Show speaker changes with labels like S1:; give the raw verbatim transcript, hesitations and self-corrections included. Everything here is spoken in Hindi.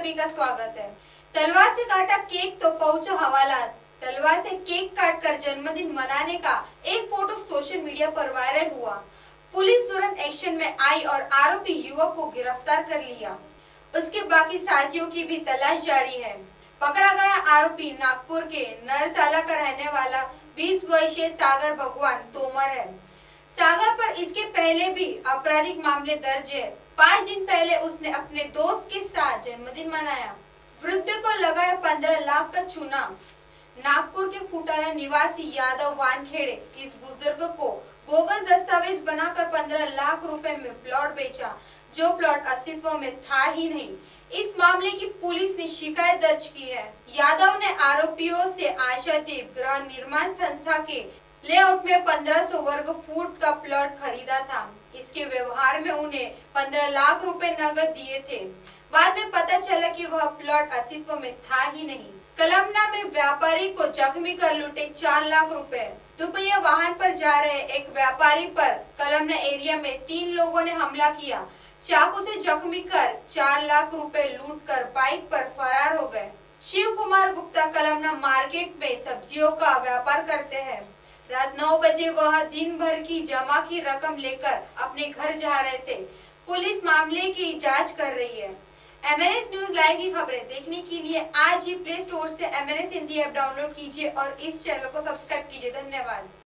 S1: सभी का स्वागत है। तलवार से काटा केक तो पहुंचा हवालात। तलवार से केक काटकर जन्मदिन मनाने का एक फोटो सोशल मीडिया पर वायरल हुआ। पुलिस तुरंत एक्शन में आई और आरोपी युवक को गिरफ्तार कर लिया। उसके बाकी साथियों की भी तलाश जारी है। पकड़ा गया आरोपी नागपुर के नरसाला का रहने वाला बीस वर्षीय सागर भगवान तोमर है। सागर पर इसके पहले भी आपराधिक मामले दर्ज है। पाँच दिन पहले उसने अपने दोस्त के साथ जन्मदिन मनाया। वृद्ध को लगाया पंद्रह लाख का चूना। नागपुर के फुटाला निवासी यादव वानखेड़े इस बुजुर्ग को बोगस दस्तावेज बनाकर पंद्रह लाख रुपए में प्लॉट बेचा, जो प्लॉट अस्तित्व में था ही नहीं। इस मामले की पुलिस ने शिकायत दर्ज की है। यादव ने आरोपियों से आशादीप गृह निर्माण संस्था के लेआउट में पंद्रह सौ वर्ग फुट का प्लॉट खरीदा था। इसके व्यवहार में उन्हें पंद्रह लाख रुपए नगद दिए थे। बाद में पता चला कि वह प्लॉट अस्तित्व में था ही नहीं। कलमना में व्यापारी को जख्मी कर लूटे चार लाख रुपए। दुपहिया वाहन पर जा रहे एक व्यापारी पर कलमना एरिया में तीन लोगों ने हमला किया। चाकू से जख्मी कर चार लाख रुपए लूटकर बाइक पर फरार हो गए। शिव कुमार गुप्ता कलमना मार्केट में सब्जियों का व्यापार करते हैं। रात नौ बजे वह दिन भर की जमा की रकम लेकर अपने घर जा रहे थे। पुलिस मामले की जांच कर रही है। M N S news live की खबरें देखने के लिए आज ही प्ले स्टोर से M N S Hindi app download कीजिए और इस चैनल को सब्सक्राइब कीजिए। धन्यवाद।